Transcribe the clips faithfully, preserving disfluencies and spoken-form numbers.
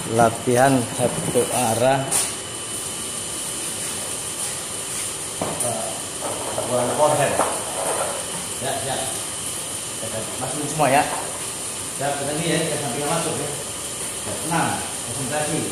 latihan satu arah buat forehead. Ya, ya. Masuk semua ya. Ya, tadi ya, ya sampai masuk ya. Ya, tenang, konsentrasi.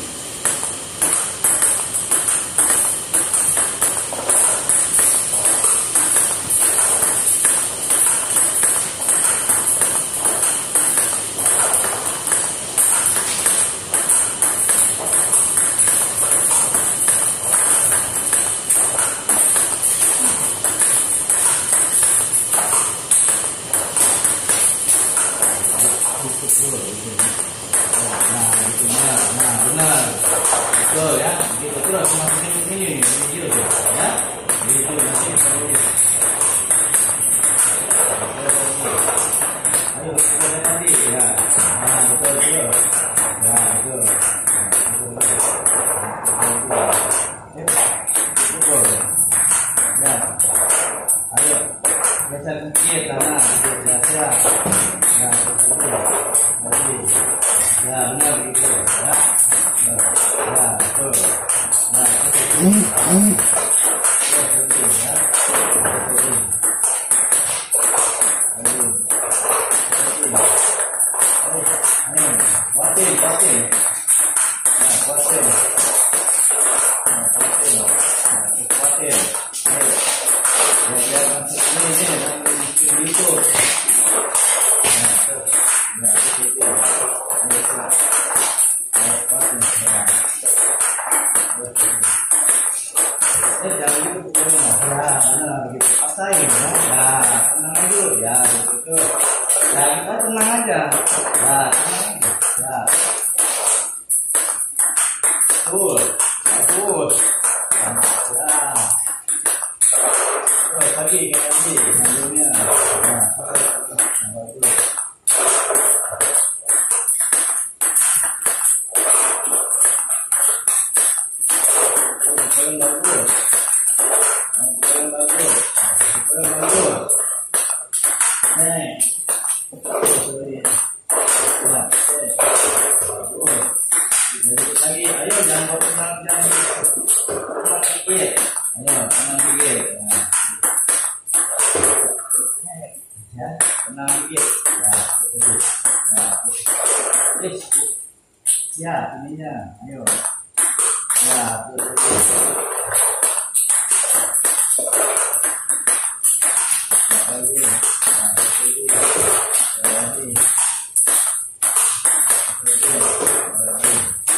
Nah, itu benar, nah benar, betul ya, gitu terus masukin ini, ini gitu ya, gitu nanti terus. Ayo kita tadi ya, nah betul betul, nah betul, betul, ya, ayo geser dikit, nah, geser, ya, betul. Lagi, ya benar gitu, ya, ya betul, nah itu, ya, kuatin, kuatin, nah kuatin, nah kuatin, nah kuatin, ya biar masuk ini nih, sampai itu. Nah, itu ya. Ayo, kelas. Ayo, kuatin. Ya. Eh, jangan gitu pokoknya. Ya, benar begitu. Paksain ya. Ya, tenang aja dulu. Ya, gitu. Ya, kita tenang aja. Ya, tenang aja. Ya. Betul. Bagus. Ya. Oh, tadi, tadi. Sebelumnya. Nah, pakai. Nah, bagus. Yang bagus, yang bagus, yang bagus. Nih, ya, bagus. Lagi, ayo jangan bawa tenang, jangan tenang dikit. Ayo, tenang dikit. Ya, tenang dikit. Ya, bagus. Nah, please, ya, ininya, ayo. Ya, betul. Lagi, nah, lagi, lagi, lagi,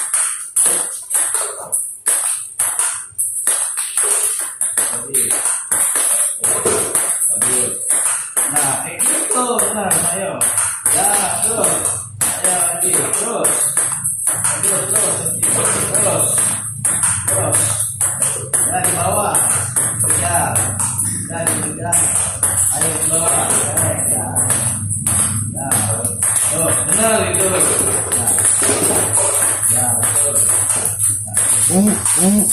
lagi, lagi. Nah, itu, nah, ayo, ya, terus, ayo lagi, terus, terus, terus, terus. Terus, ya di bawah, ya, ya di bawah, ayo di bawah, ya, ya, ya, terus, benar itu, ya, ya, betul, nah, uh, uh.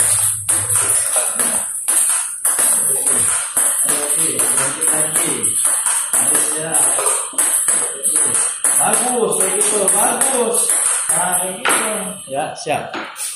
Bagus, kayak gitu, bagus, nah kayak gitu, ya siap.